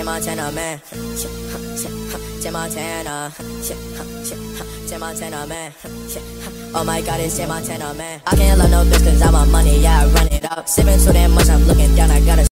Jay Montana, man. Jay Montana. Jay Montana, man. Oh my God, it's Jay Montana, man. I can't love no bitch cause I want money, yeah, I run it up. Sipping so damn much, I'm looking down, I gotta